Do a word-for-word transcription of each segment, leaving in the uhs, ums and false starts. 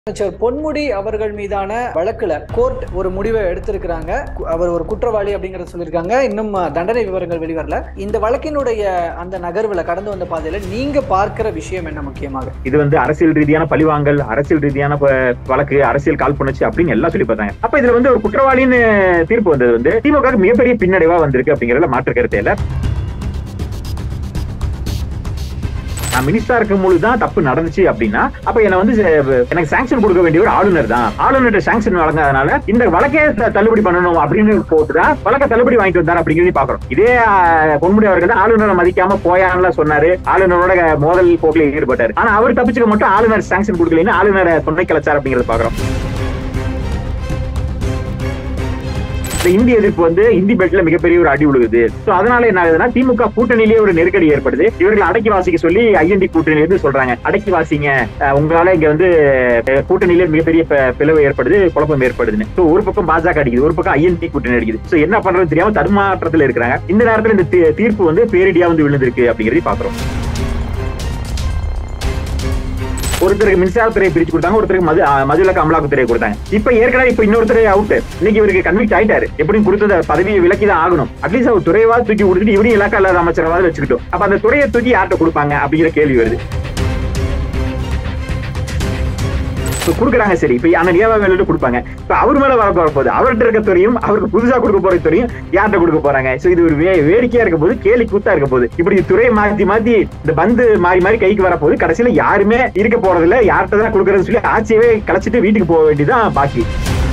அமைச்சர் பொன்முடி அவர்கள் மீதான வழக்குல கோர்ட் ஒரு முடிவை எடுத்திருக்கிறாங்க. அவர் ஒரு குற்றவாளி அப்படிங்கறத சொல்லியிருக்காங்க. இன்னும் தண்டனை விவரங்கள் வெளிவரல. இந்த வழக்கினுடைய அந்த நகர்வுல கடந்து வந்த பாதையில நீங்க பார்க்கிற விஷயம் என்ன முக்கியமாக? இது வந்து அரசியல் ரீதியான பழிவாங்கல், அரசியல் ரீதியான வழக்கு, அரசியல் காழ்ப்புணர்ச்சி அப்படின்னு எல்லாம் சொல்லி பார்த்தாங்க. அப்ப இதுல வந்து ஒரு குற்றவாளின்னு தீர்ப்பு வந்தது வந்து திமுக மிகப்பெரிய பின்னடைவா வந்திருக்கு அப்படிங்கறத மாற்று கருத்தே இல்ல. நான் மினிஸ்டரா இருக்கும் பொழுதுதான் தப்பு நடந்துச்சு அப்படின்னா அப்ப என்ன வந்து எனக்கு சாங்ஷன் கொடுக்க வேண்டிய ஒரு ஆளுநர் தான். ஆளுநர் சாங்ஷன் வழங்காதனால இந்த வழக்கே தள்ளுபடி பண்ணணும் அப்படின்னு போட்டுதான் வழக்க தள்ளுபடி வாங்கிட்டு வந்தார் அப்படிங்கிறத பாக்குறோம். இதே பொன்முடி அவர்கள் தான் ஆளுநரை மதிக்காம போயான்னு சொன்னாரு, ஆளுநரோட மோதல் போக்கில் ஈடுபட்டாரு. ஆனா அவர் தப்பிச்சுக்க மட்டும் ஆளுநர் சாங்ஷன் கொடுக்கலன்னு ஆளுநரை தொண்டை கலைச்சார் அப்படிங்கறத பாக்குறோம். இந்திய எதிர்ப்பு வந்து இந்தி பெல்ட்ல மிகப்பெரிய ஒரு அடி விழுகுது. அதனால என்ன ஆகுதுன்னா திமுக கூட்டணியிலேயே ஒரு நெருக்கடி ஏற்படுது. இவர்கள் அடக்கி வாசிக்க சொல்லி ஐஎன்டி கூட்டணி வந்து சொல்றாங்க, அடக்கி வாசிங்க, உங்களால இங்க வந்து கூட்டணியிலே மிகப்பெரிய பிளவு ஏற்படுது, குழப்பம் ஏற்படுதுன்னு. ஒரு பக்கம் பாஜக அடிக்குது, ஒரு பக்கம் ஐஎன்டி கூட்டணி அடிக்குது. என்ன பண்றது தெரியாம தடுமாற்றத்துல இருக்கிறாங்க. இந்த நேரத்துல இந்த தீர்ப்பு வந்து பேரிடியா வந்து விழுந்திருக்கு அப்படிங்கறத பாக்குறோம். ஒருத்தருக்கு மின்சாரத்துறையை பிரிச்சு கொடுத்தாங்க, ஒருத்தருக்கு மது மதுவிலக்கு அமலாக்கத்துறையை கொடுத்தாங்க. இப்ப ஏற்கனவே இப்ப இன்னொருத்தரை அவுட், இன்னைக்கு இவருக்கு கன்விக்ட் ஆயிட்டாரு. எப்படியும் கொடுத்த பதவியை விலக்கிதான் ஆகணும். அட்லீஸ்ட் அவர் துறையவாது தூக்கி கொடுத்துட்டு இவரையும் இலாக்கா இல்லாத அமைச்சரவாத வச்சுக்கிட்டோம். அப்ப அந்த துறையை தூக்கி யார்கிட்ட கொடுப்பாங்க அப்படிங்கிற கேள்வி வருது. கொடுக்குறாங்க, சரி, இப்ப அந்த நியமனம் கொடுப்பாங்க. இப்ப அவர் மேல வர போது அவர்கிட்ட இருக்க துறையும் அவருக்கு புதுசா கொடுக்க போற துறையும் யார்கிட்ட கொடுக்க போறாங்க? இது ஒரு வேடிக்கையா இருக்க போது, கேலி கூத்தா இருக்க போது. இப்படி துறையை மாத்தி மாத்தி இந்த பந்து மாறி மாறி கைக்கு வர போது கடைசியில யாருமே இருக்க போறது இல்ல, யார்கிட்ட தான் கொடுக்கறதுன்னு சொல்லி ஆட்சியவே கலைச்சிட்டு வீட்டுக்கு போக வேண்டியதான் பாக்கி.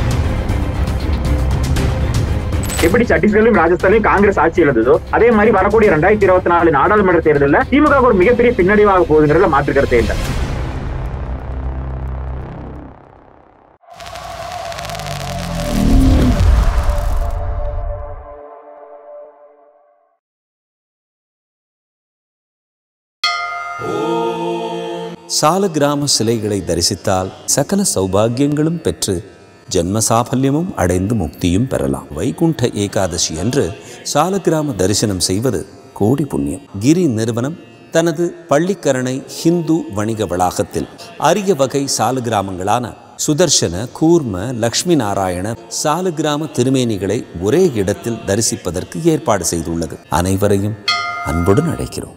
எப்படி சத்தீஸ்கர்லயும் ராஜஸ்தான்லயும் காங்கிரஸ் ஆட்சி இழந்ததோ அதே மாதிரி வரக்கூடிய இரண்டாயிரத்தி இருபத்தி நாலு நாடாளுமன்ற தேர்தலில் திமுக ஒரு மிகப்பெரிய பின்னடைவாக போகுதுங்கிறத மாற்று கருத்தே இல்லை. சாலக்கிராம சிலைகளை தரிசித்தால் சகல சௌபாகியங்களும் பெற்று ஜென்ம சாபல்யமும் அடைந்து முக்தியும் பெறலாம். வைகுண்ட ஏகாதசி அன்று சாலக்கிராம தரிசனம் செய்வது கோடி புண்ணியம். கிரி நிறுவனம் தனது பள்ளிக்கரணை ஹிந்து வணிக வளாகத்தில் அரிய வகை சாலக்கிராமங்களான சுதர்சன, கூர்ம, லக்ஷ்மி நாராயண சாலக்கிராம திருமேனிகளை ஒரே இடத்தில் தரிசிப்பதற்கு ஏற்பாடு செய்துள்ளது. அனைவரையும் அன்புடன் அழைக்கிறோம்.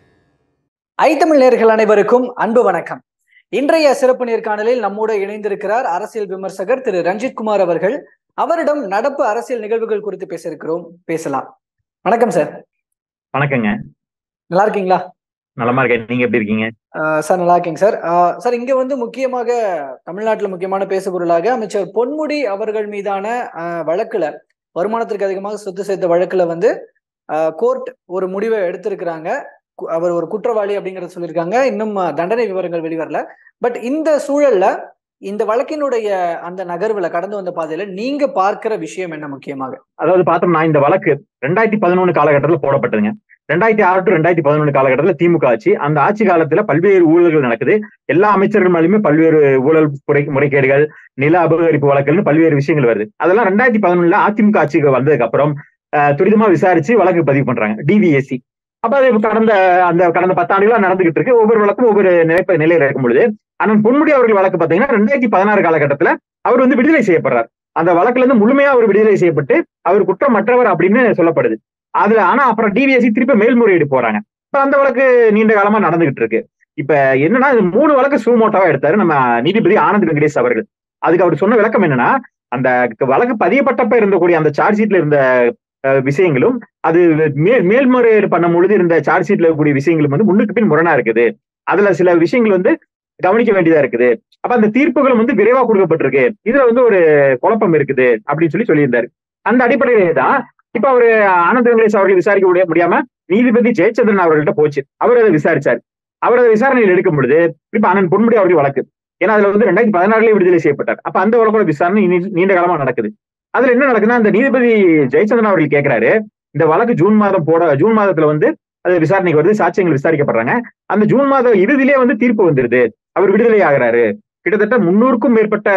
ஐ தமிழ் நேயர்கள் அனைவருக்கும் அன்பு வணக்கம். இன்றைய சிறப்பு நேர்காணலில் நம்மோடு இணைந்திருக்கிறார் அரசியல் விமர்சகர் திரு ரஞ்சித் குமார் அவர்கள். அவரிடம் நடப்பு அரசியல் நிகழ்வுகள் குறித்து பேச இருக்கிறோம், பேசலாம். வணக்கம் சார். வணக்கங்க. நல்லா இருக்கீங்களா? நலமா இருக்கேன், நீங்க எப்படி இருக்கீங்க? சார் நல்லா இருக்கீங்க சார். சார், இங்க வந்து முக்கியமாக தமிழ்நாட்டில் முக்கியமான பேசுபொருளாக அமைச்சர் பொன்முடி அவர்கள் மீதான வழக்குல, வருமானத்திற்கு அதிகமாக சொத்து சேர்த்த வழக்குல வந்து கோர்ட் ஒரு முடிவை எடுத்திருக்கிறாங்க. அவர் ஒரு குற்றவாளி அப்படிங்கறத சொல்லியிருக்காங்க. இன்னும் தண்டனை விவரங்கள் வெளிவரல. பட் இந்த சூழல்ல இந்த வழக்கினுடைய அந்த நகர்வுல கடந்து வந்த பாதையில நீங்க பார்க்கிற விஷயம் என்ன முக்கியமாக? அதாவது பார்த்தோம்னா இந்த வழக்கு ரெண்டாயிரத்தி பதினொன்னு காலகட்டத்தில் போடப்பட்டதுங்க. ரெண்டாயிரத்தி ஆறு டு ரெண்டாயிரத்தி பதினொன்று காலகட்டத்தில் திமுக ஆட்சி. அந்த ஆட்சி காலத்துல பல்வேறு ஊழல்கள் நடக்குது. எல்லா அமைச்சர்கள் மேலுமே பல்வேறு ஊழல் முறை முறைகேடுகள், நில அபகரிப்பு வழக்குன்னு பல்வேறு விஷயங்கள் வருது. அதெல்லாம் ரெண்டாயிரத்தி பதினொன்னுல அதிமுக ஆட்சிக்கு வந்ததுக்கு அப்புறம் துரிதமா விசாரிச்சு வழக்கு பதிவு பண்றாங்க, டிவிஎஸ்சி. அப்ப அது கடந்த அந்த கடந்த பத்தாண்டுகளா நடந்துகிட்டு இருக்கு. ஒவ்வொரு வழக்கும் ஒவ்வொரு நிலைப்ப நிலையில இருக்கும் பொழுது அண்ணன் பொன்முடி அவர்கள் வழக்கு பாத்தீங்கன்னா ரெண்டாயிரத்தி பதினாறு காலகட்டத்துல அவர் வந்து விடுதலை செய்யப்படுறார். அந்த வழக்குல இருந்து முழுமையா அவர் விடுதலை செய்யப்பட்டு அவர் குற்றமற்றவர் அப்படின்னு சொல்லப்படுது. அதுல ஆனா அப்புறம் டிவிஎஸ்சி திருப்பி மேல்முறையீடு போறாங்க. இப்ப அந்த வழக்கு நீண்ட காலமா நடந்துகிட்டு இருக்கு. இப்ப என்னன்னா மூணு வழக்கு சூமோட்டாவா எடுத்தாரு நம்ம நீதிபதி ஆனந்த் வெங்கடேஷ் அவர்கள். அதுக்கு அவர் சொன்ன விளக்கம் என்னன்னா, அந்த வழக்கு பதியப்பட்டப்ப இருந்தக்கூடிய அந்த சார்ஜ் ஷீட்ல இருந்த விஷயங்களும் அது மேல் மேல்முறையீடு பண்ணும் பொழுது இருந்த சார்ஜ் ஷீட்ல இருக்கக்கூடிய விஷயங்களும் வந்து முன்னுக்கு பின் முரணா இருக்குது. அதுல சில விஷயங்கள் வந்து கவனிக்க வேண்டியதா இருக்குது. அப்ப அந்த தீர்ப்புகளும் வந்து விரைவா கொடுக்கப்பட்டிருக்கு. இதுல வந்து ஒரு குழப்பம் இருக்குது அப்படின்னு சொல்லி சொல்லியிருந்தாரு. அந்த அடிப்படையிலே தான் இப்ப அவரு ஆனந்த் வெங்கடேஷ் அவர்கள் விசாரிக்க முடியாம நீதிபதி ஜெயச்சந்திரன் அவர்கள்ட்ட போச்சு. அவர் அதை விசாரிச்சார். அவர் அதை விசாரணையில் எடுக்கும் பொழுது இப்ப அண்ணன் பொன்முடி அவர்கள் வழக்கு, ஏன்னா அதுல வந்து ரெண்டாயிரத்தி பதினாறுலயே விடுதலை செய்யப்பட்டார். அப்ப அந்த வழக்கோட விசாரணை நீண்ட காலமா நடக்குது. அதுல என்ன நடக்குதுன்னா, அந்த நீதிபதி ஜெயச்சந்திரன் அவர்கள் கேட்கிறாரு, இந்த வழக்கு ஜூன் மாதம் போட ஜூன் மாதத்துல வந்து அது விசாரணைக்கு வருது, சாட்சியங்கள் விசாரிக்கப்படுறாங்க. அந்த ஜூன் மாதம் இறுதியிலே வந்து தீர்ப்பு வந்துருது, அவர் விடுதலை ஆகிறாரு. கிட்டத்தட்ட முன்னூறுக்கும் மேற்பட்ட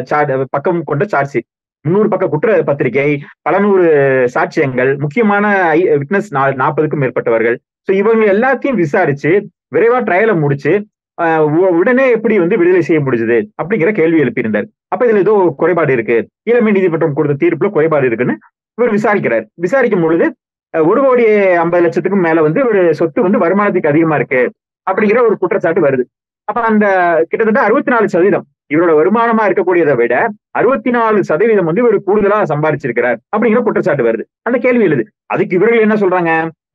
பக்கம் கொண்ட சார்ஜ் ஷீட், முன்னூறு பக்க குற்ற பத்திரிகை, பல நூறு சாட்சியங்கள், முக்கியமான விட்னஸ் நாற்பதுக்கும் மேற்பட்டவர்கள். சோ இவங்க எல்லாத்தையும் விசாரிச்சு விரைவா ட்ரையலை முடிச்சு உடனே எப்படி வந்து விடுதலை செய்ய முடிஞ்சது அப்படிங்கிற கேள்வி எழுப்பியிருந்தார். அப்ப இதுல ஏதோ குறைபாடு இருக்கு, இளமை நீதிமன்றம் கொடுத்த தீர்ப்புல குறைபாடு இருக்குன்னு இவர் விசாரிக்கிறார். விசாரிக்கும் பொழுது ஒரு கோடி ஐம்பது லட்சத்துக்கும் மேல வந்து ஒரு சொத்து வந்து வருமானத்துக்கு அதிகமா இருக்கு அப்படிங்கிற ஒரு குற்றச்சாட்டு வருது. அப்ப அந்த கிட்டத்தட்ட அறுபத்தி நாலு சதவீதம் இவரோட வருமானமா இருக்கக்கூடியதை விட அறுபத்தி நாலு சதவீதம் வந்து இவர் கூடுதலா சம்பாதிச்சிருக்கிறார் அப்படிங்கிற குற்றச்சாட்டு வருது. அந்த கேள்வி எழுது. அதுக்கு இவர்கள் என்ன சொல்றாங்க,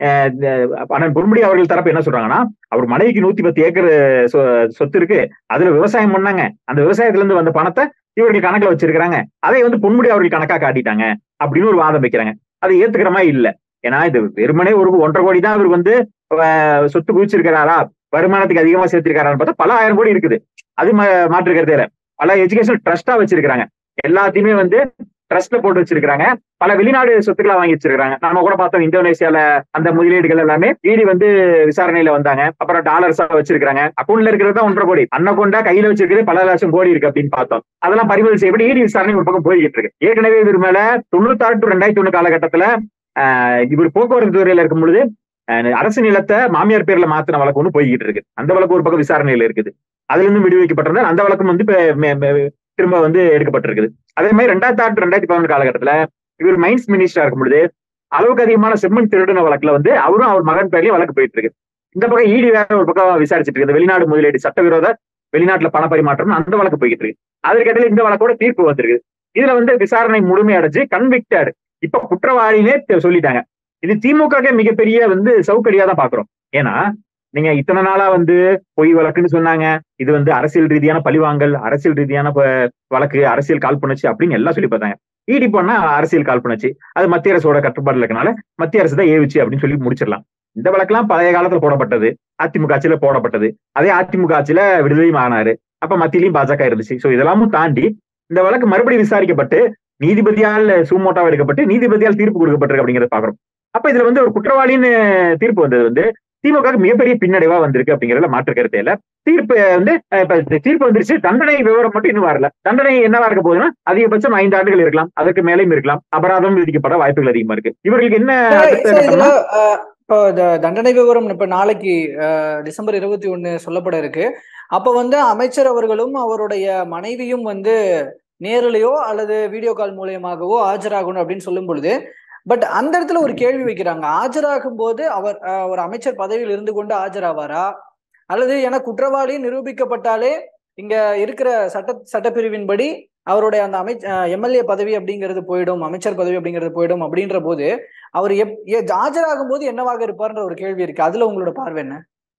அண்ணன் பொன்முடி அவர்கள் தரப்பு என்ன சொல்றாங்கன்னா, அவர் மனைவிக்கு நூத்தி பத்து ஏக்கர் சொத்து இருக்கு, அதுல விவசாயம் பண்ணாங்க, அந்த விவசாயத்துல இருந்து வந்த பணத்தை இவர்கள் கணக்குல வச்சிருக்காங்க, அதை வந்து பொன்முடி அவர்கள் கணக்கா காட்டிட்டாங்க அப்படின்னு ஒரு வாதம் வைக்கிறாங்க. அதை ஏத்துக்கிற மாதிரி இல்ல. ஏன்னா இது வெறுமனே ஒரு ஒன்றரை கோடி தான் இவர் வந்து சொத்து குவிச்சிருக்கிறாரா, வருமானத்துக்கு அதிகமா சேர்த்திருக்காரான்னு பார்த்தா பல ஆயிரம் கோடி இருக்குது. அது மாற்றுக்கிறதே இல்ல. பல எஜுகேஷன் ட்ரஸ்டா வச்சிருக்காங்க, எல்லாத்தையுமே வந்து ட்ரஸ்ட்ல போட்டு வச்சிருக்காங்க. பல வெளிநாடு சொத்துக்களா வாங்கி வச்சிருக்காங்க. நம்ம கூட பார்த்தோம் இந்தோனேசியால அந்த முதலீடுகள் எல்லாமே ஈடி வந்து விசாரணையில வந்தாங்க. அப்புறம் டாலர்ஸா வச்சிருக்காங்க. அக்கௌண்ட்ல இருக்கிறது தான் ஒன்றரை கோடி, அன்னகொண்டா கையில வச்சிருக்கிறது பல லட்சம் கோடி இருக்கு அப்படின்னு பார்த்தோம். அதெல்லாம் பறிமுதல் செய்யப்பட்டு ஈடி விசாரணை ஒரு பக்கம் போய்கிட்டு இருக்கு. ஏற்கனவே இவர் மேல தொண்ணூத்தாறு டு ரெண்டாயிரத்தி ஒண்ணு காலகட்டத்துல ஆஹ் இவர் போக்குவரத்து துறையில இருக்கும் பொழுது அரசு நிலத்தை மாமியார் பேர்ல மாத்தின வழக்கு ஒண்ணு போய்கிட்டு இருக்கு. அந்த வழக்கு ஒரு பக்கம் விசாரணையில இருக்குது. அதுல இருந்து விடுவிக்கப்பட்டிருந்தால் அந்த வழக்கம் வந்து திரும்ப வந்து எடுக்கப்பட்டிருக்குது. அதே மாதிரி ரெண்டாயிரத்தி ஆறு ரெண்டாயிரத்தி பதினொன்று காலகட்டத்துல இவர் மைன்ஸ் மினிஸ்டரா இருக்கும் பொழுது அளவுக்கு அதிகமான செம்மண் திருடின வழக்குல வந்து அவரும் அவர் மகன் பேர்லயும் வழக்கு போயிட்டு இருக்கு. இந்த பக்கம் ஈடி வேற ஒரு பக்கம் விசாரிச்சுட்டு இருக்கு. வெளிநாடு முதலீடு சட்டவிரோத வெளிநாட்டுல பண பரிமாற்றம் அந்த வழக்கு போய்கிட்டு இருக்கு. அதற்கிடையில இந்த வழக்கோட தீர்ப்பு வந்திருக்கு. இதுல வந்து விசாரணை முழுமையடைஞ்சு கன்விக்டட், இப்ப குற்றவாளினே சொல்லிட்டாங்க. இது திமுக மிகப்பெரிய வந்து சவுக்கடியா தான் பாக்குறோம். ஏன்னா நீங்க இத்தனை நாளா வந்து பொய் வழக்குன்னு சொன்னாங்க, இது வந்து அரசியல் ரீதியான பழிவாங்கல், அரசியல் ரீதியான வழக்கு, அரசியல் காழ்ப்புணர்ச்சி அப்படின்னு எல்லாம் சொல்லி பார்த்தாங்க. ஈடி பண்ணா அரசியல் காழ்ப்புணர்ச்சி, அது மத்திய அரசோட கட்டுப்பாடுல இருக்கனால மத்திய அரசு தான் ஏவிச்சு அப்படின்னு சொல்லி முடிச்சிடலாம். இந்த வழக்கெல்லாம் பழைய காலத்துல போடப்பட்டது, அதிமுக ஆட்சியில போடப்பட்டது. அதே அதிமுக ஆட்சியில விடுதலையும் ஆனாரு, அப்ப மத்தியிலையும் பாஜக இருந்துச்சு. சோ இதெல்லாமும் தாண்டி இந்த வழக்கு மறுபடியும் விசாரிக்கப்பட்டு நீதிபதியால் சூமோட்டாவா எடுக்கப்பட்டு நீதிபதியால் தீர்ப்பு கொடுக்கப்பட்டிருக்கு அப்படிங்கிறத பாக்குறோம். அப்ப இதுல வந்து ஒரு குற்றவாளின்னு தீர்ப்பு வந்தது வந்து திமுக மிகப்பெரிய பின்னடைவா வந்திருக்கு அப்படிங்கறதுல மாற்று கருத்தே இல்ல. தீர்ப்பு வந்து இப்ப தீர்ப்பு வந்துருச்சு, தண்டனை விவரம் மட்டும் இன்னும் வரல. தண்டனை என்னவா இருக்க போகுதுன்னா அதிகபட்சம் ஐந்து ஆண்டுகள் இருக்கலாம், அதற்கு மேலேயும் இருக்கலாம், அபராதம் விதிக்கப்பட வாய்ப்புகள் அதிகமா இருக்கு. இவர்களுக்கு என்ன இப்போ தண்டனை விவரம் இப்ப நாளைக்கு டிசம்பர் இருபத்தி ஒண்ணு சொல்லப்பட இருக்கு. அப்ப வந்து அமைச்சர் அவர்களும் அவருடைய மனைவியும் வந்து நேரிலையோ அல்லது வீடியோ கால் மூலியமாகவோ ஆஜராகணும் அப்படின்னு சொல்லும் பொழுது, பட் அந்த இடத்துல ஒரு கேள்வி வைக்கிறாங்க, ஆஜராகும் போது அவர் ஒரு அமைச்சர் பதவியில் இருந்து கொண்டு ஆஜராவாரா, அல்லது என குற்றவாளி நிரூபிக்கப்பட்டாலே இங்க இருக்கிற சட்ட சட்டப்பிரிவின்படி அவருடைய அந்த அமை எம்எல்ஏ பதவி அப்படிங்கிறது போயிடும், அமைச்சர் பதவி அப்படிங்கிறது போயிடும் அப்படின்ற போது அவர் எப் ஆஜராகும் போது என்னவாக இருப்பார்ன்ற ஒரு கேள்வி இருக்கு. அதுல உங்களோட பார்வை என்ன?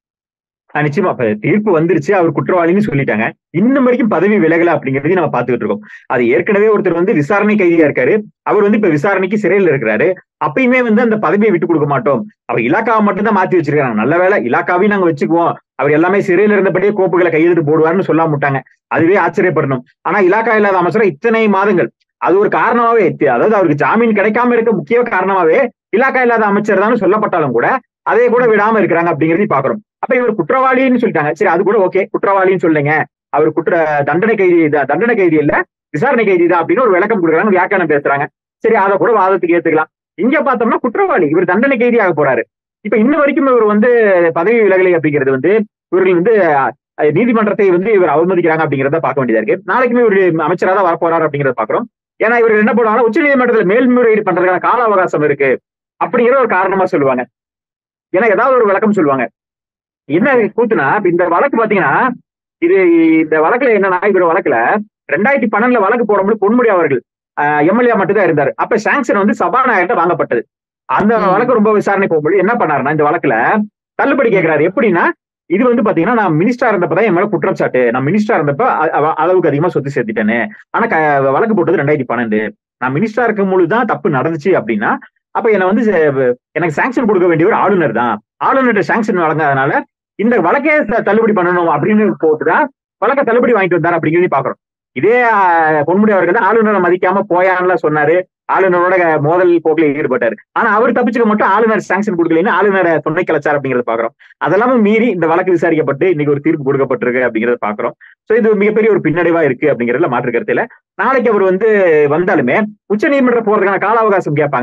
நிச்சயமா இப்ப தீர்ப்பு வந்துருச்சு, அவர் குற்றவாளின்னு சொல்லிட்டாங்க, இன்னும் வரைக்கும் பதவி விலகல அப்படிங்கிறதையும் நம்ம பாத்துக்கிட்டு இருக்கோம். அது ஏற்கனவே ஒருத்தர் வந்து விசாரணை கைதியா இருக்காரு, அவர் வந்து இப்ப விசாரணைக்கு சிறையில் இருக்கிறாரு. அப்பயுமே வந்து அந்த பதவியை விட்டு கொடுக்க மாட்டோம், அவர் இலாக்காவை மட்டும் தான் மாத்தி வச்சிருக்காங்க. நல்ல வேலை இலாக்காவையும் நாங்க வச்சுக்குவோம், அவர் எல்லாமே சிறையில இருந்தபடியே கோப்புகளை கையெழுத்து போடுவார்னு சொல்ல மாட்டாங்க, அதுவே ஆச்சரியப்படணும். ஆனா இலாக்கா இல்லாத அமைச்சர் இத்தனை மாதங்கள், அது ஒரு காரணமாவே, அதாவது அவருக்கு ஜாமீன் கிடைக்காம இருக்க முக்கிய காரணமாவே இலாக்கா இல்லாத அமைச்சர் தான் சொல்லப்பட்டாலும் கூட அதே கூட விடாம இருக்கிறாங்க அப்படிங்கிறதையும் பாக்குறோம். அப்ப இவர் குற்றவாளின்னு சொல்லிட்டாங்க, சரி அது கூட ஓகே, குற்றவாளின்னு சொல்லுங்க, அவர் குற்ற தண்டனை கைதி தண்டனை கைதி இல்ல விசாரணை கைதி தான் அப்படின்னு ஒரு விளக்கம் கொடுக்குறாங்க, வியாக்கியானம் பேசுறாங்க. சரி அதை கூட வாதத்துக்கு ஏத்துக்கலாம். இங்க பார்த்தோம்னா குற்றவாளி, இவர் தண்டனை கைதியாக போறாரு. இப்ப இன்ன வரைக்கும் இவர் வந்து பதவி விலகலை அப்படிங்கிறது வந்து இவர்கள் வந்து நீதிமன்றத்தை வந்து இவர் அவமதிக்கிறாங்க அப்படிங்கிறத பார்க்க வேண்டியதா இருக்கு. நாளைக்குமே இவர் அமைச்சராக தான் வரப்போறாரு அப்படிங்கிறத பாக்குறோம். ஏன்னா இவர் என்ன பண்ணுவாங்கன்னா உச்ச நீதிமன்றத்துல மேல்முறையீடு பண்றதுக்கான கால அவகாசம் இருக்கு அப்படிங்கிற ஒரு காரணமா சொல்லுவாங்க. ஏன்னா ஏதாவது ஒரு விளக்கம் சொல்லுவாங்க. என்ன கூத்துனா இந்த வழக்கு பாத்தீங்கன்னா, இது இந்த வழக்குல என்னன்னா, இவர் வழக்குல ரெண்டாயிரத்தி பன்னெண்டுல வழக்கு போடும்போது பொன்முடி அவர்கள் எம்எல்ஏ மட்டும் தான் இருந்தாரு. அப்ப சாங்ஷன் வந்து சபாநாயகர்கிட்ட வாங்கப்பட்டது. அந்த வழக்கு ரொம்ப விசாரணை போகும்போது என்ன பண்ணாருன்னா, இந்த வழக்குல தள்ளுபடி கேட்கிறாரு. எப்படின்னா, இது வந்து பாத்தீங்கன்னா நான் மினிஸ்டரா இருந்தப்பதான் என் மேல குற்றச்சாட்டு, நான் மினிஸ்டரா இருந்தப்ப அளவுக்கு அதிகமா சொத்து சேர்த்துட்டேன்னு. ஆனா வழக்கு போட்டது ரெண்டாயிரத்தி பன்னெண்டு நான் மினிஸ்டரா இருக்கும் பொழுதுதான் தப்பு நடந்துச்சு அப்படின்னா, அப்ப என்ன வந்து எனக்கு சாங்ஷன் கொடுக்க வேண்டியவர் ஆளுநர் தான், ஆளுநர் சாங்ஷன் வழங்காதனால இந்த வழக்கே தள்ளுபடி பண்ணணும் அப்படின்னு போட்டுதான் வழக்க தள்ளுபடி வாங்கிட்டு வந்தார் அப்படிங்கிறத பாக்குறோம். இதே பொன்முடி அவர்கள் தான் ஆளுநரை மதிக்காம போயான்னு சொன்னாரு, ஆளுநரோட மோதல் போக்கில ஈடுபட்டாரு. ஆனா அவர் தப்பிச்சுக்க மட்டும் ஆளுநர் சாங்ஷன் கொடுக்கலன்னு ஆளுநரை துணை கலைச்சார் அப்படிங்கிறத பாக்குறோம். அதெல்லாமே மீறி இந்த வழக்கு விசாரிக்கப்பட்டு இன்னைக்கு ஒரு தீர்ப்பு கொடுக்கப்பட்டிருக்கு அப்படிங்கிறத பாக்குறோம். சோ இது மிகப்பெரிய ஒரு பின்னடைவா இருக்கு அப்படிங்கிறதுல மாற்று கருத்துல. நாளைக்கு அவர் வந்து வந்தாலுமே உச்ச நீதிமன்றம் போறதுக்கான கால அவகாசம் கேட்பாங்க.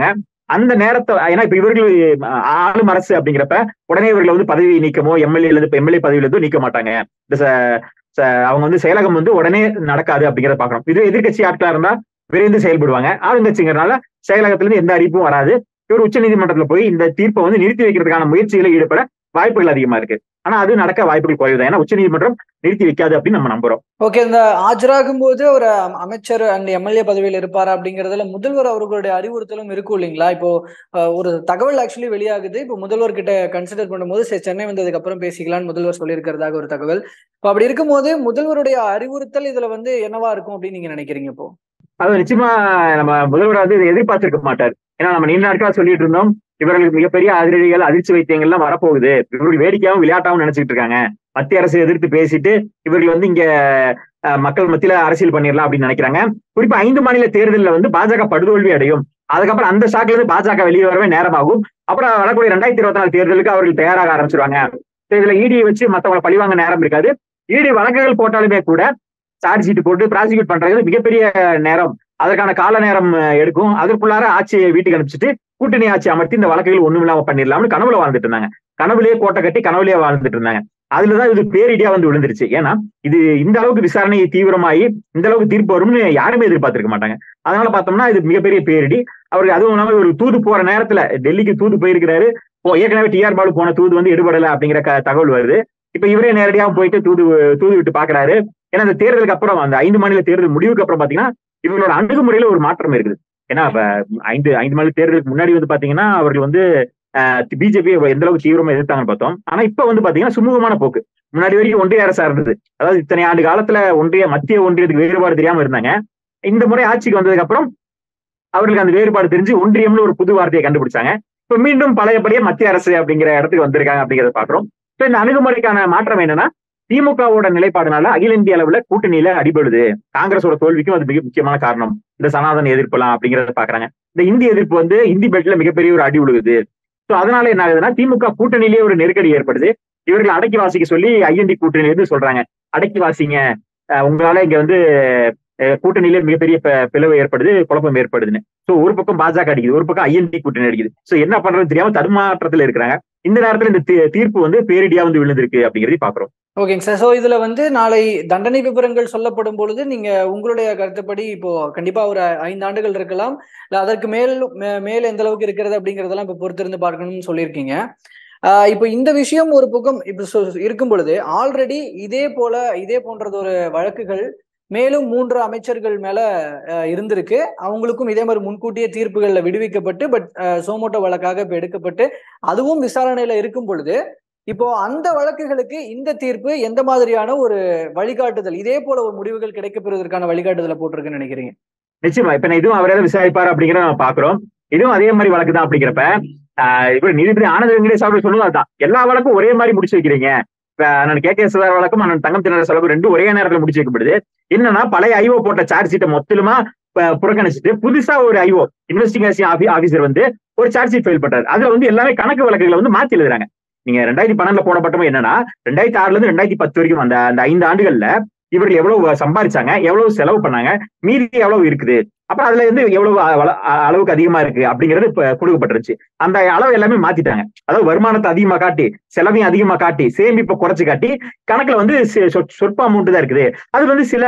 அந்த நேரத்தை ஏன்னா இப்ப இவர்கள் ஆளும் அரசு அப்படிங்கிறப்ப உடனே இவர்களை வந்து பதவி நீக்கமோ எம்எல்ஏ இருந்து எம்எல்ஏ பதவியில இருந்தோ நீக்க மாட்டாங்க. இந்த அவங்க வந்து செயலகம் வந்து உடனே நடக்காது அப்படிங்கிறத பாக்கணும். இது எதிர்கட்சி ஆட்களா இருந்தா விரைந்து செயல்படுவாங்க. ஆளுங்கட்சிங்கிறதுனால செயலகத்துல இருந்து எந்த அறிவிப்பும் வராது. இவர் உச்ச நீதிமன்றத்துல போய் இந்த தீர்ப்பை வந்து நிறுத்தி வைக்கிறதுக்கான முயற்சிகளை ஈடுபட வாய்ப்புகள் அதிகமா இருக்கு. ஆனா அது நடக்க வாய்ப்புகள் குறைவுதான். ஏன்னா உச்ச நீதிமன்றம் நிறுத்தி வைக்காது அப்படின்னு நம்ம நம்புறோம். ஓகே, இந்த ஆஜராகும் போது ஒரு அமைச்சர் அண்ட் எம்எல்ஏ பதவியில் இருப்பாரு அப்படிங்கறதுல முதல்வர் அவர்களுடைய அறிவுறுத்தலும் இருக்கும் இல்லைங்களா? இப்போ ஒரு தகவல் ஆக்சுவலி வெளியாகுது. இப்போ முதல்வர் கிட்ட கன்சிடர் பண்ணும்போது சென்னை வந்ததுக்கு அப்புறம் பேசிக்கலாம்னு முதல்வர் சொல்லியிருக்கிறதாக ஒரு தகவல். இப்போ அப்படி இருக்கும்போது முதல்வருடைய அறிவுறுத்தல் இதுல வந்து என்னவா இருக்கும் அப்படின்னு நீங்க நினைக்கிறீங்க? இப்போ அது நிச்சயமா நம்ம முதல்வர் வந்து எதிர்பார்த்திருக்க மாட்டார். ஏன்னா நம்ம நீண்ட நாட்களா சொல்லிட்டு இருந்தோம் இவர்களுக்கு மிகப்பெரிய அதிரடிகள் அதிர்ச்சி வைத்தியங்கள்லாம் வரப்போகுது, இவர்களுடைய வேடிக்கையாவும் விளையாட்டாவும் நினைச்சிட்டு இருக்காங்க, மத்திய அரசு எதிர்த்து பேசிட்டு இவர்கள் வந்து இங்க மக்கள் மத்தியில அரசியல் பண்ணிடலாம் அப்படின்னு நினைக்கிறாங்க. குறிப்பா ஐந்து மாநில தேர்தலில் வந்து பாஜக படுதோல்வி அடையும், அதுக்கப்புறம் அந்த ஷாக்ல இருந்து பாஜக வெளியே வரவே நேரமாகும், அப்புறம் வரக்கூடிய ரெண்டாயிரத்தி இருபத்தி நாலு தேர்தலுக்கு அவர்கள் தயாராக ஆரம்பிச்சிருவாங்க. இதுல இடியை வச்சு மத்தவங்களை பழிவாங்க நேரம் இருக்காது. இடி வழக்குகள் போட்டாலுமே கூட சார்ஜ் ஷீட் போட்டு ப்ராசிக்யூட் பண்றது மிகப்பெரிய நேரம், அதற்கான கால நேரம் எடுக்கும். அதற்குள்ளார ஆட்சியை வீட்டுக்கு அனுப்பிச்சிட்டு கூட்டணி ஆட்சி அமர்த்தி இந்த வழக்குகள் ஒண்ணும் இல்லாம பண்ணிடலாம்னு கனவுல வாழ்ந்துட்டு இருந்தாங்க. கனவுலயே கோட்டை கட்டி கனவுலயே வாழ்ந்துட்டு இருந்தாங்க. அதுலதான் இது பேரிடியா வந்து விழுந்துருச்சு. ஏன்னா இது இந்த அளவுக்கு விசாரணை தீவிரமாயி இந்த அளவுக்கு தீர்ப்பு வரும்னு யாருமே எதிர்பார்த்திருக்க மாட்டாங்க. அதனால பார்த்தோம்னா இது மிகப்பெரிய பேரிடி. அவருக்கு அதுவும் இல்லாம ஒரு தூது போற நேரத்துல டெல்லிக்கு தூது போயிருக்கிறாரு. ஏற்கனவே டி ஆர் பாலு போன தூது வந்து எடுபடல அப்படிங்கிற தகவல் வருது. இப்ப இவரே நேரடியாக போயிட்டு தூது தூது விட்டு பாக்குறாரு. ஏன்னா இந்த தேர்தலுக்கு அப்புறம் அந்த ஐந்து மாநில தேர்தல் முடிவுக்கு அப்புறம் பாத்தீங்கன்னா இவங்களோட அணுகுமுறையில ஒரு மாற்றம் இருக்குது. ஏன்னா இப்ப ஐந்து ஐந்து மாநில தேர்தலுக்கு முன்னாடி வந்து பாத்தீங்கன்னா அவர்கள் வந்து பிஜேபி எந்த அளவுக்கு தீவிரமா எதிர்த்தாங்கன்னு பார்த்தோம். ஆனா இப்ப வந்து பாத்தீங்கன்னா சுமூகமான போக்கு. முன்னாடி வரைக்கும் ஒன்றிய அரசா இருந்தது, அதாவது இத்தனை ஆண்டு காலத்துல ஒன்றிய மத்திய ஒன்றியத்துக்கு வேறுபாடு தெரியாம இருந்தாங்க. இந்த முறை ஆட்சிக்கு வந்ததுக்கு அப்புறம் அவர்களுக்கு அந்த வேறுபாடு தெரிஞ்சு ஒன்றியம்னு ஒரு புது வார்த்தையை கண்டுபிடிச்சாங்க. இப்ப மீண்டும் பழையபடியே மத்திய அரசு அப்படிங்கிற இடத்துக்கு வந்திருக்காங்க அப்படிங்கிறத பாக்குறோம். இந்த அணுகுமுறைக்கான மாற்றம் என்னன்னா திமுகவோட நிலைப்பாடுனால அகில இந்திய அளவுல கூட்டணியில அடிபடுது, காங்கிரஸோட தோல்விக்கும் அது மிக முக்கியமான காரணம். இந்த சனாதன எதிர்ப்புலாம் அப்படிங்கறத பாக்குறாங்க. இந்த இந்தி எதிர்ப்பு வந்து இந்தி பெல்ட்ல மிகப்பெரிய ஒரு அடி விழுகுது. சோ அதனால என்ன ஆகுதுன்னா திமுக கூட்டணியிலேயே ஒரு நெருக்கடி ஏற்படுது. இவர்கள் அடக்கி வாசிக்க சொல்லி ஐஎன்டி கூட்டணியில இருந்து சொல்றாங்க, அடக்கி வாசிங்க, உங்களால இங்க வந்து கூட்டணியிலே மிகப்பெரிய பிளவு ஏற்படுது, குழப்பம் ஏற்படுதுன்னு. சோ ஒரு பக்கம் பாஜக அடிக்குது, ஒரு பக்கம் ஐஎன்டி கூட்டணி அடிக்குது. சோ என்ன பண்றது தெரியாம தடுமாற்றத்துல இருக்கிறாங்க. இந்த நேரத்துல இந்த தீர்ப்பு வந்து பேரிடியா வந்து விழுந்திருக்கு அப்படிங்கிறதையும் பாக்குறோம். ஓகேங்க சார். ஸோ இதுல வந்து நாளை தண்டனை விவரங்கள் சொல்லப்படும் பொழுது நீங்க உங்களுடைய கருத்துப்படி இப்போ கண்டிப்பா ஒரு ஐந்து ஆண்டுகள் இருக்கலாம், இல்ல அதற்கு மேல் மேல் எந்த அளவுக்கு இருக்கிறது அப்படிங்கறதெல்லாம் இப்ப பொறுத்திருந்து பார்க்கணும்னு சொல்லியிருக்கீங்க. ஆஹ் இப்போ இந்த விஷயம் ஒரு பக்கம் இப்ப இருக்கும் பொழுது ஆல்ரெடி இதே போல இதே போன்றது ஒரு வழக்குகள் மேலும் மூன்று அமைச்சர்கள் மேல இருந்திருக்கு. அவங்களுக்கும் இதே மாதிரி முன்கூட்டியே தீர்ப்புகள்ல விடுவிக்கப்பட்டு பட் சோமோட்டோ வழக்காக இப்ப எடுக்கப்பட்டு அதுவும் விசாரணையில இருக்கும் பொழுது இப்போ அந்த வழக்குகளுக்கு இந்த தீர்ப்பு எந்த மாதிரியான ஒரு வழிகாட்டுதல், இதே போல ஒரு முடிவுகள் கிடைக்கப்பெறுவதற்கான வழிகாட்டுதலை போட்டிருக்குன்னு நினைக்கிறீங்க? நிச்சயமா இப்ப இதுவும் அவரே விசாரிப்பாரு அப்படிங்கிற நம்ம பாக்குறோம். இதுவும் அதே மாதிரி வழக்கு தான். அப்படிங்கிறப்ப ஆஹ் இப்ப நீதிபதி ஆனந்த வெங்கடேஷ் அவர்கள் சொல்லுவது அதுதான், எல்லா வழக்கும் ஒரே மாதிரி முடிச்சு வைக்கிறீங்க. இப்ப அண்ணன் கே கே சுதாகர் வழக்கும் அண்ணன் தங்கம் திணற வழக்கும் ரெண்டும் ஒரே நேரத்துல முடிச்சு வைக்கப்படுது. என்னன்னா பழைய ஐஓ போட்ட சார்ஜ் ஷீட்டை மொத்தமா புறக்கணிச்சுட்டு புதுசா ஒரு ஐஓ இன்வெஸ்டிகேஷன் ஆபீசர் வந்து ஒரு சார்ஜ் ஷீட் ஃபைல் பண்றாரு. அதுல வந்து எல்லாமே கணக்கு வழக்குகளை வந்து மாத்தி எழுதுறாங்க. நீங்க ரெண்டாயிரத்தி பன்னெண்டுல போடப்பட்டமோ என்னன்னா ரெண்டாயிரத்தி ஆறுல இருந்து ரெண்டாயிரத்தி பத்து வரைக்கும் அந்த அந்த ஐந்து ஆண்டுகள்ல இவர்கள் எவ்வளவு சம்பாதிச்சாங்க, எவ்வளவு செலவு பண்ணாங்க, மீதி எவ்வளவு இருக்குது, அப்புறம் அதுல இருந்து எவ்வளவு அளவுக்கு அதிகமா இருக்கு அப்படிங்கிறது இப்ப கொடுக்கப்பட்டிருச்சு. அந்த அளவு எல்லாமே மாத்திட்டாங்க. அதாவது வருமானத்தை அதிகமா காட்டி செலவையும் அதிகமா காட்டி சேமிப்பை குறைச்சு காட்டி கணக்குல வந்து சொற்ப அமௌண்ட் தான் இருக்குது. அது வந்து சில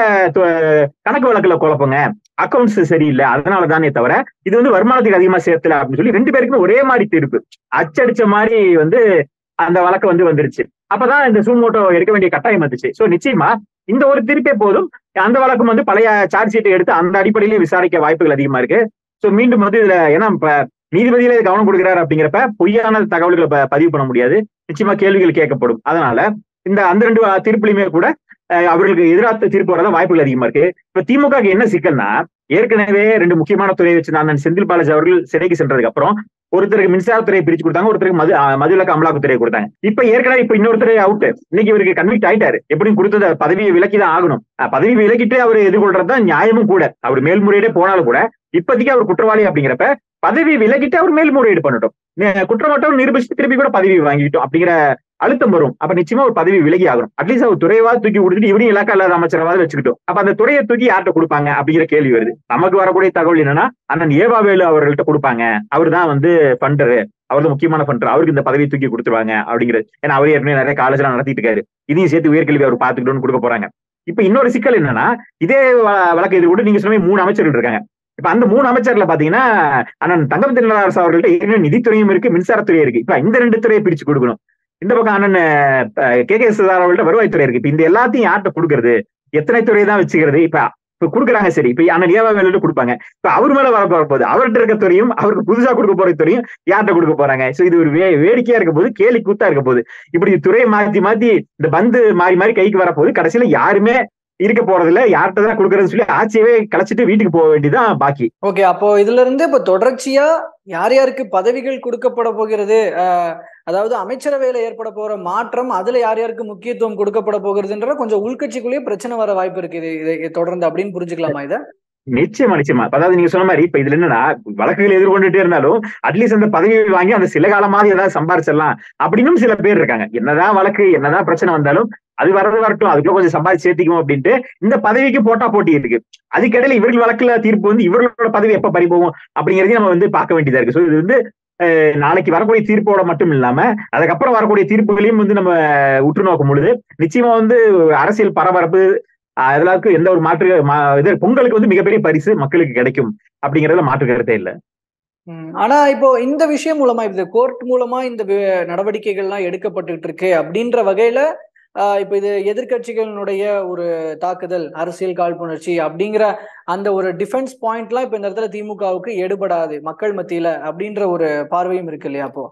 கணக்கு வழக்குல குழப்பங்க, அக்கௌண்ட்ஸ் சரியில்லை, அதனால தானே தவிர இது வந்து வருமானத்துக்கு அதிகமா சேர்த்துல அப்படின்னு சொல்லி ரெண்டு பேருக்குமே ஒரே மாதிரி தீர்ப்பு அச்சடிச்ச மாதிரி வந்து அந்த வழக்கு வந்து வந்துருச்சு. அப்பதான் இந்த சூமோட்டோ எடுக்க வேண்டிய கட்டாயம் வந்துச்சு. சோ நிச்சயமா இந்த ஒரு தீர்ப்பே போதும். அந்த வழக்கம் வந்து பழைய சார்ஜ் ஷீட்டை எடுத்து அந்த அடிப்படையிலேயே விசாரிக்க வாய்ப்புகள் அதிகமா இருக்கு. சோ மீண்டும் வந்து இதுல ஏன்னா இப்ப நீதிபதியில கவனம் கொடுக்கிறாரு அப்படிங்கிறப்ப பொய்யான தகவல்களை பதிவு பண்ண முடியாது, நிச்சயமா கேள்விகள் கேட்கப்படும். அதனால இந்த அந்த ரெண்டு தீர்ப்புலையுமே கூட அவர்களுக்கு எதிராக தீர்ப்பு வரதான் வாய்ப்புகள் அதிகமா இருக்கு. இப்ப திமுக என்ன சிக்கல்னா ஏற்கனவே ரெண்டு முக்கியமான துறையை வச்சு நான் செந்தில் பாலாஜி அவர்கள் சிறைக்கு சென்றதுக்கு அப்புறம் ஒருத்தருக்கு மின்சாரத்துறையை பிரிச்சு கொடுத்தாங்க, ஒருத்தருக்கு மது மதுவிலக்கு அமலாக்கத்துறையை கொடுத்தாங்க. இப்ப ஏற்கனவே இப்ப இன்னொருத்தரை அவுட், இன்னைக்கு இவருக்கு கன்விக்ட் ஆயிட்டாரு. எப்படியும் கொடுத்தத பதவியை விலக்கிதான் ஆகணும். பதவி விலக்கிட்டு அவர் எதிர்கொள்றதுதான் நியாயமும் கூட. அவர் மேல்முறையீடே போனாலும் கூட இப்போதைக்கு அவர் குற்றவாளி அப்படிங்கிறப்ப பதவி விலகிட்டு அவர் மேல்முறையீடு பண்ணட்டும், குற்றமற்றம் நிரூபிச்சு திருப்பி கூட பதவி வாங்கிட்டோம் அப்படிங்கிற அழுத்தம் வரும். அப்ப நிச்சயமா ஒரு பதவி விலகி ஆகணும். அட்லீஸ்ட் அவர் துறையவாது தூக்கி கொடுத்துட்டு இவரையும் இலாக்கா இல்லாத அமைச்சரவாத வச்சுக்கிட்டோம். அப்ப அந்த துறையை தூக்கி யார்கிட்ட கொடுப்பாங்க அப்படிங்கிற கேள்வி வருது. நமக்கு வரக்கூடிய தகவல் என்னன்னா, அண்ணன் ஏவாவேலு அவர்கள்ட்ட கொடுப்பாங்க, அவர் தான் வந்து ஃபண்டரு, அவர் தான் முக்கியமான ஃபண்டர், அவருக்கு இந்த பதவியை தூக்கி கொடுத்துருவாங்க அப்படிங்கிறது. ஏன்னா அவர் ஏற்கனவே நிறைய காலேஜ் எல்லாம் நடத்திட்டு இருக்காரு, இதையும் சேர்த்து உயர்கல்வி அவர் பாத்துக்கிட்டோம்னு கொடுக்க போறாங்க. இப்ப இன்னொரு சிக்கல் என்னன்னா, இதே வழக்கு இது கூட நீங்க சொன்ன மூணு அமைச்சர்கள் இருக்காங்க. இப்ப அந்த மூணு அமைச்சர்ல பாத்தீங்கன்னா அண்ணன் தங்கம் தென்னரசு அவர்கள்ட்ட ஏற்கனவே நிதித்துறையும் இருக்கு, மின்சாரத்துறையும் இருக்கு. இப்ப இந்த ரெண்டு துறையை பிரிச்சு கொடுக்கணும். இந்த பக்கம் அண்ணன் கே கே சுதாகர் அவர்கள்ட்ட வருவாய்த்துறை இருக்கு. இப்ப இந்த எல்லாத்தையும் யார்கிட்ட கொடுக்கறது, எத்தனை துறையை தான் வச்சுக்கிறது? இப்ப இப்ப கொடுக்குறாங்க, சரி, இப்ப அண்ணன் ஏவாவேலு கொடுப்பாங்க, இப்ப அவர் மேல வர போகுது, அவர்கிட்ட இருக்க துறையும் அவருக்கு புதுசா கொடுக்க போற துறையும் யார்கிட்ட கொடுக்க போறாங்க? சோ இது ஒரு வே வேடிக்கையா இருக்க போது, கேலி கூத்தா இருக்க போகுது. இப்படி துறையை மாத்தி மாத்தி இந்த பந்து மாறி மாறி கைக்கு வர போது கடைசியில யாருமே இருக்க போறது இல்ல, யார்கிட்ட தான் கொடுக்கறதுன்னு சொல்லி ஆட்சியவே கலைச்சிட்டு வீட்டுக்கு போக வேண்டியதான் பாக்கி. ஓகே, அப்போ இதுல இருந்து இப்ப தொடர்ச்சியா யார் யாருக்கு பதவிகள் கொடுக்கப்பட போகிறது, அஹ் அதாவது அமைச்சரவையில ஏற்பட போற மாற்றம், அதுல யார் யாருக்கு முக்கியத்துவம் கொடுக்கப்பட போகிறதுன்ற கொஞ்சம் உள்கட்சிக்குள்ளேயே பிரச்சனை வர வாய்ப்பு இருக்கு இது இதை தொடர்ந்து அப்படின்னு புரிஞ்சுக்கலாமா இதை? நிச்சயமா நிச்சயமா. அதாவது நீங்க சொன்ன மாதிரி இப்ப இதுல என்னன்னா, வழக்குகள் எதிர்கொண்டுட்டே இருந்தாலும் அட்லீஸ்ட் அந்த பதவியை வாங்கி அந்த சில காலமாக ஏதாவது சம்பாரிச்சிடலாம் அப்படின்னு சில பேர் இருக்காங்க. என்னதான் வழக்கு என்னதான் பிரச்சனை வந்தாலும் அது வரது வரட்டும், அதுக்குள்ள கொஞ்சம் சம்பாதிச்சு சேர்த்திக்கும் அப்படின்ட்டு இந்த பதவிக்கு போட்டா போட்டி இருக்கு. அதுக்கிடையில இவர்கள் வழக்குல தீர்ப்பு வந்து இவர்களோட பதவி எப்ப பறிபோகும் அப்படிங்கிறதையும் நம்ம வந்து பார்க்க வேண்டியதா இருக்கு. ஸோ இது வந்து நாளைக்கு வரக்கூடிய தீர்ப்போட மட்டும் இல்லாம அதுக்கப்புறம் வரக்கூடிய தீர்ப்புகளையும் வந்து நம்ம உற்று நோக்கும் பொழுது நிச்சயமா வந்து அரசியல் பரபரப்பு அதெல்லாம் எந்த ஒரு மாற்று இது பொங்கலுக்கு வந்து மிகப்பெரிய பரிசு மக்களுக்கு கிடைக்கும் அப்படிங்கறதுல மாற்று கருத்தே இல்லை. ஆனா இப்போ இந்த விஷயம் மூலமா இந்த கோர்ட் மூலமா இந்த நடவடிக்கைகள்லாம் எடுக்கப்பட்டு இருக்கு அப்படின்ற வகையில ஆஹ் இப்ப இது எதிர்கட்சிகளினுடைய ஒரு தாக்குதல், அரசியல் காழ்ப்புணர்ச்சி அப்படிங்கிற அந்த ஒரு டிஃபென்ஸ் பாயிண்ட் எல்லாம் இப்ப இந்த இடத்துல திமுகவுக்கு எடுபடாது மக்கள் மத்தியில அப்படின்ற ஒரு பார்வையும் இருக்கு இல்லையா? அப்போ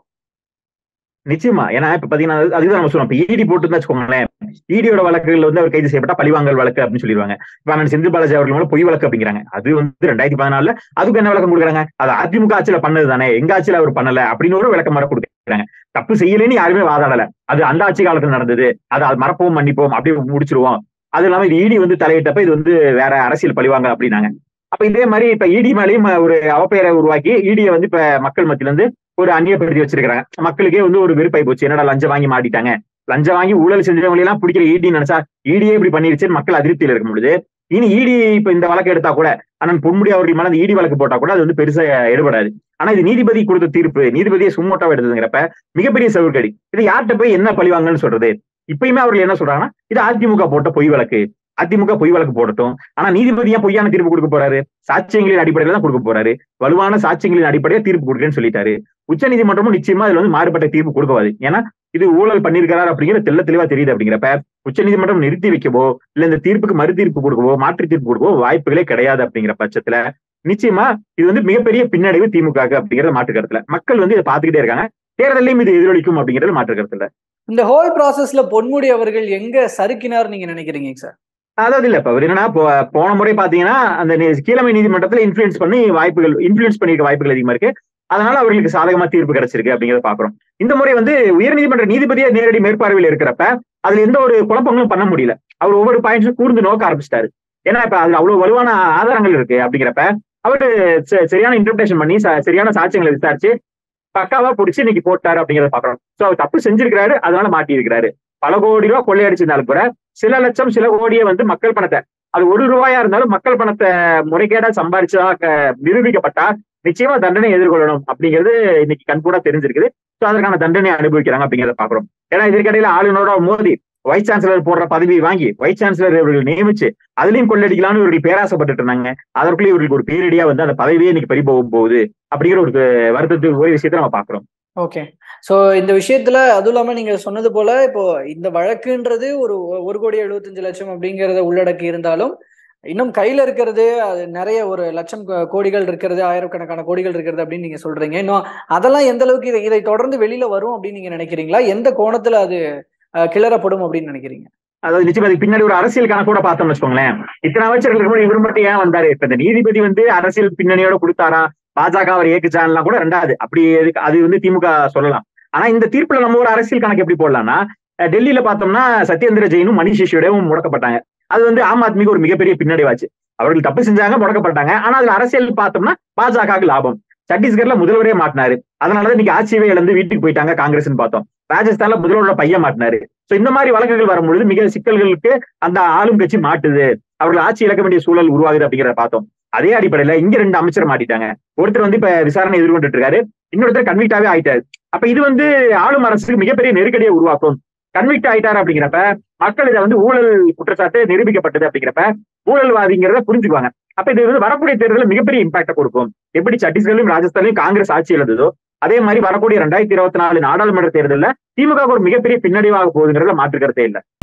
நிச்சயமா, ஏன்னா இப்ப பாத்தீங்கன்னா அதுதான் நம்ம சொல்லுவோம், இப்ப இடி போட்டு வச்சுக்கோங்களேன், இடியோட வழக்குகள் வந்து அவர் கைது செய்யப்பட்ட பழிவாங்கல் வழக்கு அப்படின்னு சொல்லிடுவாங்க. இப்ப அண்ணன் செந்தில் பாலாஜி அவர்கள் மேல பொய் வழக்கு அப்படிங்கிறாங்க. அது வந்து ரெண்டாயிரத்தி பதினாலுல அதுக்கு என்ன விளக்கம் கொடுக்குறாங்க? அது அதிமுக ஆட்சியில பண்ணது தானே, எங்க ஆட்சியில அவர் பண்ணல அப்படின்னு ஒரு விளக்கம் மர கொடுக்குறாங்க. தப்பு செய்யலன்னு யாருமே வாதாடல, அது அந்த ஆட்சி காலத்துல நடந்தது, அது அது மறப்போம் மன்னிப்போம் அப்படியே முடிச்சிருவோம். அது இல்லாம இது இடி வந்து தலையிட்டப்ப இது வந்து வேற அரசியல் பழிவாங்க அப்படின்னாங்க. அப்ப இதே மாதிரி இப்ப இடி மேலேயும் ஒரு அவப்பெயரை உருவாக்கி இடியை வந்து இப்ப மக்கள் மத்தியில இருந்து ஒரு அந்நியப்படுத்தி வச்சிருக்காங்க. மக்களுக்கே வந்து ஒரு வெறுப்பாய் போச்சு, என்னடா லஞ்சம் வாங்கி மாட்டிட்டாங்க, லஞ்சம் வாங்கி ஊழல் செஞ்சவங்க எல்லாம் பிடிக்கிற ஈடி நினைச்சா ஈடியே இப்படி பண்ணிருச்சுன்னு மக்கள் அதிருப்தியில இருக்கும் பொழுது இனி ஈடி இப்ப இந்த வழக்கு எடுத்தா கூட அண்ணன் பொன்முடி அவர்கள் மேல ஈடி வழக்கு போட்டா கூட அது வந்து பெருசா எடுபடாது. ஆனா இது நீதிபதி கொடுத்த தீர்ப்பு, நீதிபதியை சும்மோட்டாவா எடுத்ததுங்கிறப்ப மிகப்பெரிய சவுர்கடி. இது யார்கிட்ட போய் என்ன பழிவாங்கன்னு சொல்றது? இப்பயுமே அவர்கள் என்ன சொல்றாங்கன்னா, இது அதிமுக போட்ட பொய் வழக்கு, அதிமுக பொய் வழக்கு போடட்டும். ஆனா நீதிபதியா பொய்யான தீர்ப்பு கொடுக்க போறாரு, சாட்சியங்களின் அடிப்படையில தான் கொடுக்க போறாரு, வலுவான சாட்சியங்களின் அடிப்படையில தீர்ப்பு கொடுக்குறேன்னு சொல்லிட்டாரு. உச்ச நீதிமன்றமும் நிச்சயமா இதுல வந்து மாறுபட்ட தீர்ப்பு கொடுக்காது. ஏன்னா இது ஊழல் பண்ணிருக்கிறார் அப்படிங்கிற தெல்ல தெளிவா தெரியுது. அப்படிங்கிறப்ப உச்ச நீதிமன்றம் நிறுத்தி வைக்கவோ இல்ல இந்த தீர்ப்புக்கு மறு தீர்ப்பு கொடுக்கவோ மாற்று தீர்ப்பு கொடுக்கவோ வாய்ப்புகளே கிடையாது. அப்படிங்கிற பட்சத்துல நிச்சயமா இது வந்து மிகப்பெரிய பின்னடைவு திமுக அப்படிங்கறத மாற்று கருத்துல மக்கள் வந்து இதை பாத்துக்கிட்டே இருக்காங்க. தேர்தலையும் இது எதிரொலிக்கும் அப்படிங்கறது மாற்று கருத்துல. இந்த ஹோல் ப்ராசஸ்ல பொன்முடி அவர்கள் எங்க சறுக்கினார் நீங்க நினைக்கிறீங்க சார்? அதாவது இல்ல, இப்ப அவர் என்னன்னா போன முறை பாத்தீங்கன்னா அந்த கீழமை நீதிமன்றத்துல இன்ஃபுளுன்ஸ் பண்ணி வாய்ப்புகள் இன்ஃபுளுன்ஸ் பண்ணிருக்க வாய்ப்புகள் அதிகமா இருக்கு. அதனால அவர்களுக்கு சாதகமா தீர்ப்பு கிடைச்சிருக்கு அப்படிங்கிறத பாக்குறோம். இந்த முறை வந்து உயர்நீதிமன்ற நீதிபதியா நேரடி மேற்பார்வையில் இருக்கிறப்ப அதுல எந்த ஒரு குழப்பங்களும் பண்ண முடியல. அவர் ஒவ்வொரு பாயிண்ட்ஸும் கூர்ந்து நோக்க ஆரம்பிச்சிட்டாரு. ஏன்னா இப்ப அதுல அவ்வளவு வலுவான ஆதாரங்கள் இருக்கு. அப்படிங்கிறப்ப அவரு சரியான இன்டர்பிரேஷன் பண்ணி சரியான சாட்சியங்களை விசாரிச்சு பக்காவா பிடிச்சி இன்னைக்கு போட்டாரு அப்படிங்கிறத பாக்குறோம். சோ அவர் தப்பு செஞ்சிருக்கிறாரு, அதனால மாட்டி இருக்கிறாரு. பல கோடி ரூபாய் கொள்ளையடிச்சிருந்தாலும் கூட சில லட்சம் சில கோடியை வந்து மக்கள் பணத்தை, அது ஒரு ரூபாயா இருந்தாலும் மக்கள் பணத்தை முறைகேடா சம்பாரிச்சா நிரூபிக்கப்பட்டா நிச்சயமா தண்டனை எதிர்கொள்ளணும் அப்படிங்கிறது இன்னைக்கு கண்கூடா தெரிஞ்சிருக்குது. ஸோ அதற்கான தண்டனை அனுபவிக்கிறாங்க அப்படிங்கிறத பாக்குறோம். ஏன்னா இதற்கிடையில ஆளுநரோட மோதி வைஸ் சான்சலர் போடுற பதவி வாங்கி வைஸ் சான்சலர் இவர்கள் நியமிச்சு அதுலயும் கொள்ளடிக்கலாம்னு இவர்கள் பேராசைப்பட்டு இருந்தாங்க. அதற்குள்ளே இவர்களுக்கு ஒரு பேரடியா வந்து அந்த பதவியே இன்னைக்கு பறிபோகும் போகுது அப்படிங்கிற ஒரு வருத்தத்துக்கு ஒரு விஷயத்த நம்ம பாக்குறோம். ஓகே, சோ இந்த விஷயத்துல அதுவும் இல்லாம நீங்க சொன்னது போல இப்போ இந்த வழக்குன்றது ஒரு ஒரு கோடி எழுபத்தஞ்சு லட்சம் அப்படிங்கறத உள்ளடக்கி இருந்தாலும் இன்னும் கையில இருக்கிறது அது நிறைய ஒரு லட்சம் கோடிகள் இருக்கிறது, ஆயிரக்கணக்கான கோடிகள் இருக்கிறது அப்படின்னு நீங்க சொல்றீங்க. இன்னும் அதெல்லாம் எந்த அளவுக்கு இதை இதை தொடர்ந்து வெளியில வரும் அப்படின்னு நீங்க நினைக்கிறீங்களா? எந்த கோணத்துல அது கிளறப்படும் அப்படின்னு நினைக்கிறீங்க? அதாவது நிச்சயமா அதுக்கு பின்னாடி ஒரு அரசியல் கணக்கூட பார்த்தோம்னு வச்சுக்கோங்களேன். இத்தனை அமைச்சர்கள் இவர் மட்டும் ஏன் வந்தாரு? இப்ப இந்த நீதிபதி வந்து அரசியல் பின்னணியோட கொடுத்தாரா, பாஜக அவர் ஏக்குச்சான்லாம் கூட ரெண்டாவது அப்படி அது வந்து திமுக சொல்லலாம். ஆனா இந்த தீர்ப்புல நம்ம ஒரு அரசியல் கணக்கு எப்படி போடலாம்னா, டெல்லியில பார்த்தோம்னா சத்யேந்திர ஜெயினும் மணிஷ் சிசோடியாவும் முடக்கப்பட்டாங்க. அது வந்து ஆம் ஆத்மிக்கு ஒரு மிகப்பெரிய பின்னடைவாச்சு. அவர்கள் தப்பு செஞ்சாங்க, முடக்கப்பட்டாங்க. ஆனா அதுல அரசியல் பார்த்தோம்னா பாஜகவுக்கு லாபம். சத்தீஸ்கர்ல முதல்வரே மாட்டினாரு. அதனாலதான் இன்னைக்கு ஆட்சியவே இழந்து வீட்டுக்கு போயிட்டாங்க காங்கிரஸ்ன்னு பார்த்தோம். ராஜஸ்தான்ல முதல்வரோட பையன் மாட்டினாரு. சோ இந்த மாதிரி வழக்குகள் வரும்பொழுது மிக சிக்கல்களுக்கு அந்த ஆளும் கட்சி மாட்டுது, அவர்கள் ஆட்சி இழக்க வேண்டிய சூழல் உருவாகுது அப்படிங்கிறத பார்த்தோம். அதே அடிப்படையில இங்க ரெண்டு அமைச்சர் மாட்டிட்டாங்க. ஒருத்தர் வந்து இப்ப விசாரணை எதிர்கொண்டுட்டு இருக்காரு, இன்னொருத்தர் கன்விக்டாவே ஆயிட்டாரு. அப்ப இது வந்து ஆளும் அரசுக்கு மிகப்பெரிய நெருக்கடியை உருவாக்கும். கன்விக்ட் ஆயிட்டாரு அப்படிங்கிறப்ப மக்கள் இதை வந்து ஊழல் குற்றச்சாட்டு நிரூபிக்கப்பட்டது அப்படிங்கிறப்ப ஊழல்வாதிங்கிறத புரிஞ்சுக்குவாங்க. அப்ப இது வந்து வரக்கூடிய தேர்தலில் மிகப்பெரிய இம்பாக்ட கொடுக்கும். எப்படி சத்தீஸ்கர்லயும் ராஜஸ்தான்லயும் காங்கிரஸ் ஆட்சி இழந்ததோ அதே மாதிரி வரக்கூடிய ரெண்டாயிரத்தி இருபத்தி நாலு நாடாளுமன்ற தேர்தலில் திமுக ஒரு மிகப்பெரிய பின்னடைவாக போகுதுங்கிறதுல மாற்று கருத்தே இல்லை.